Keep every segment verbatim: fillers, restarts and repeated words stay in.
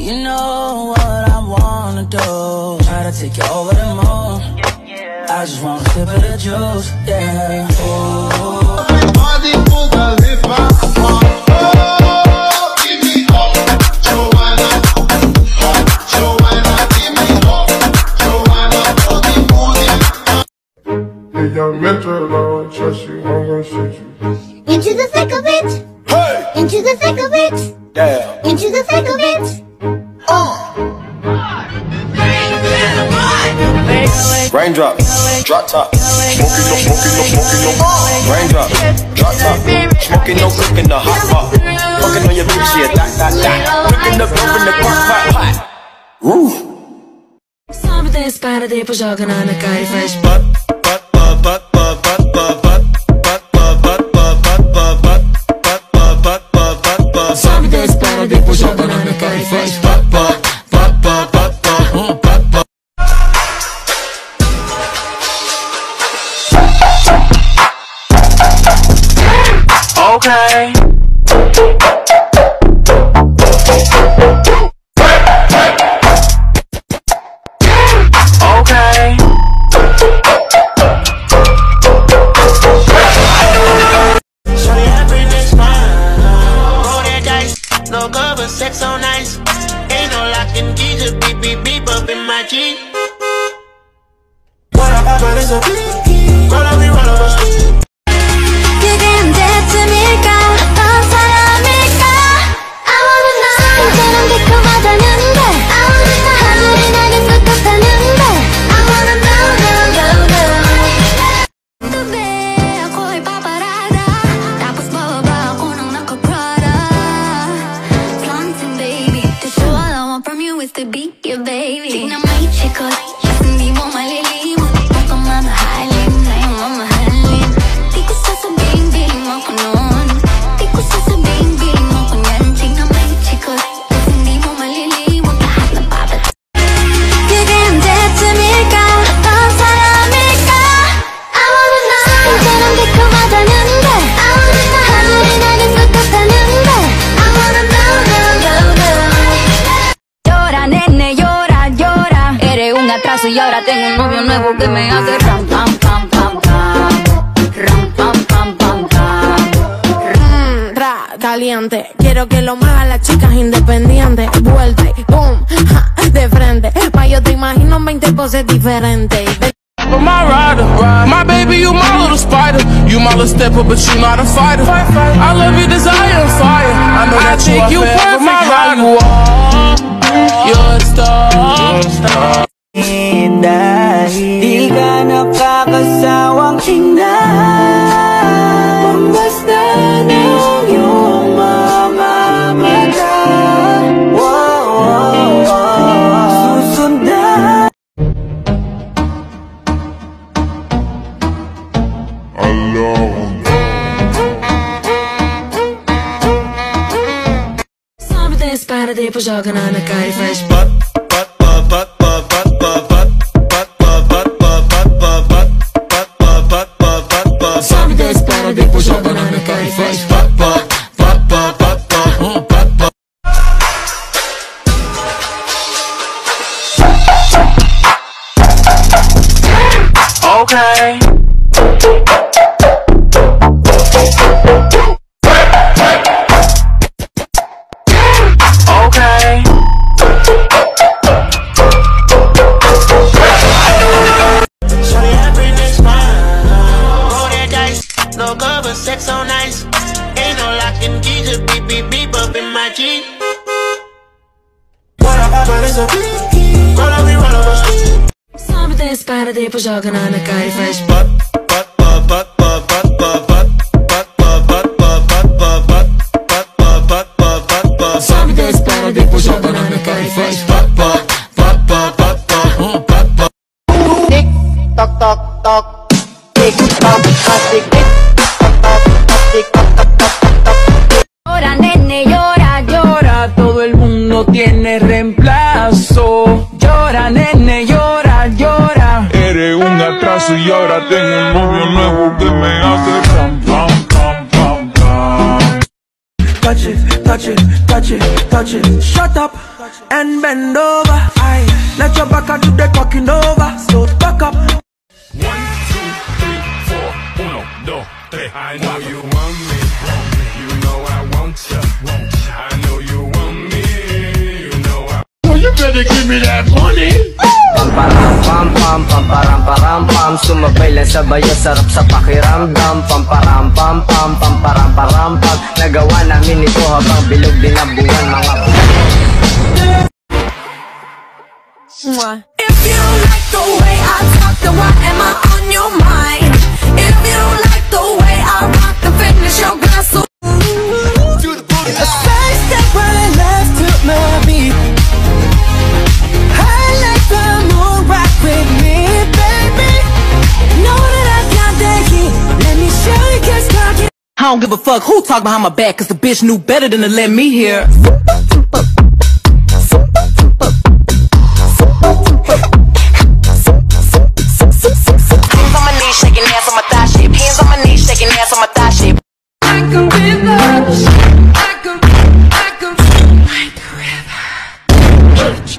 you know what I wanna do. Try to take you over the moon. I just want a sip of the juice, yeah. Ooh. Everybody put a lift up. Oh, give me up, Joanna. Joanna, give me up, Joanna. Put the booty. Hey, young mentor, I don't trust you, I'm gonna shoot you. Into the thick of it. Hey, Into the thick of it. yeah. Into the thick of it. Raindrop, drop top, smoking no, smoking no, smoking no. Raindrop, drop top, smoking no, cooking the hot pot. Fucking on your bitch, yeah, that, that, that. Cooking up, up in the crock pot, pot. Woo. Something spotted it, push out, gonna carry fresh. But, but, but, but, but, but, but, but, but, but, but, but, but, but, but, but, but, but. Something spotted it, push out, gonna carry fresh. But, but, but, but, but, but, but, but. Okay. Okay. Shorty everything's fine. Roll that dice, no cover, sex so nice. Ain't no locking keys, just beep beep beep up in my Jeep. What up, but it's a beep. Roll up, we roll up a street. 그게 언제쯤일까? 어떤 사람일까? I wanna know. 진짜는 달콤하다는데 I wanna know. 하늘이 나긴 똑같다는데 I wanna know, know, know, know. 또 배, 거의 바바라다. tapos bababa ako ng nakaprada. Flaunting, baby. To show all I want from you is to be your baby. Tingnan mo yung chikot, at hindi mo malilimot. Huwag kang mamahalin, na yung mamahalin. Di ko sasabihin, biling mo ko noon. Di ko sasabihin, biling mo ko yan. Tingnan mo yung chikot, at hindi mo malilimot. Lahat ng babat. 그게 언제쯤일까? 어떤 사람일까? I wanna know. 진짜는 달콤하다는데 I wanna know. 하늘이 나긴 똑같다는데 I wanna know, know, know, know. Llora, nene, llora, llora. Eres un atraso y ahora tengo un novio nuevo que me hace ram, pam, pam, pam, pam. Ram, pam, pam, pam, pam. Mm, ra, caliente. Quiero que lo muevan las chicas independientes. Vuelta y boom, ja, de frente. Pa' yo te imagino en veinte poses diferentes. For my rider, my baby, you my little spider. You my little stepper, but you not a fighter. I love your desire and fire. I know that you are you perfect, my rider. You are, you're a star. Dahil di ka nakakasawang tingnan, basta ng iyong mga mata. Wow, wow, wow. Susundan. Alone. Something spotted it, push out, gonna carry fresh. But, but, but, but, but, but, but, but, but, but, but, but, but, but, but, but, but, but, but. Something spotted it, push out, gonna carry fresh. But, but, but, but, but, but, but, but. Okay. Okay. Shorty everything's fine. Roll that dice, no cover, sex so nice. Ain't no locking keys, just beep beep beep up in my Jeep. What up, but it's a beep. Roll up, we roll up a street. Something spotted it, push out, gonna carry fresh. But, but, but, but, but, but, but, but, but, but, but, but, but, but, but, but, but, but, but, but. Something spotted it, push out, gonna carry fresh. But, but, but, but, but, but, but, but. Tick, tock, tock, tock. Tick, tock, tock, tick, tick, tock, tock, tock, tick, tock, tock, tock, tock. Llora, nene, llora, llora. Todo el mundo tiene reemplazo. Llora, nene, llora, llora. Eres un atraso y ahora tengo un novio nuevo que me hace ram, pam, pam, pam, pam. touch it, touch it, touch it, touch it. Shut up and bend over. Aye, let your back do the talking over. So back up. One, two, three, four. Uno, dos, tres. I know you want me. You know I want ya. I know you want me. You know I. Oh, you better give me that money. Pam param pam pam pam param param pam, sumabay lang sabayo, sarap sa pakiramdam. Pam param pam pam pam param param pam, nagawa namin ito habang bilog din ang buwan mga. If you don't like the way I talk, then why am I on your mind? If you don't like the way I rock, then finish your glass. So A side step right left to my beat. I like the moon rock with me, baby. Know that I got that heat. Let me show you, cause talking. I don't give a fuck who talk behind my back, cause the bitch knew better than to let me hear. hands on my knees, shaking ass on my thigh shape. Hands on my knees, shaking ass on my thigh shape. I can be the, I can, I can, like a river.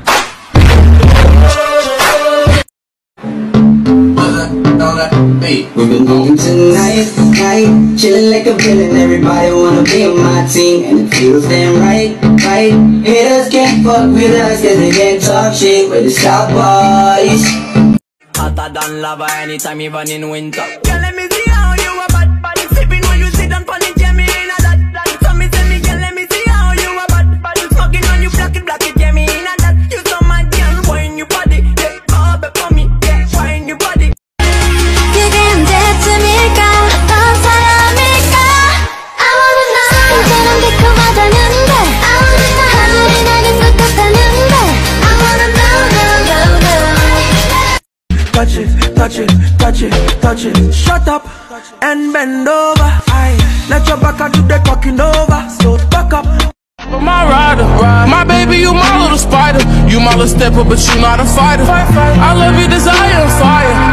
We've been moving tonight, night, chilling like a villain. Everybody wanna be on my team, and it feels damn right, right. Haters can't fuck with us, cause they can't talk shit with the South Boys. Hotter than lava anytime, even in winter. Girl, let me see how you a bad bad. Sipping when you sit down on the jammy in a that that. So me tell me, girl, let me see how you a bad bad. Smoking on you, black it, black it, jammy in a that. You so mad, girl, wine your body, yeah, bob it for me, yeah, wine your body. 그게 언제쯤일까 어떤 사람일까 I wanna know 이처럼 달콤하다는데 I wanna know 하늘이 나게 것 같다는데 I wanna know, know, know, know Touch it, touch it, touch it, touch it. Shut up and bend over. Aye, let your back do the talking over. So back up. My rider, my baby, you my little spider. You my little stepper, but you not a fighter. I love your desire and fire.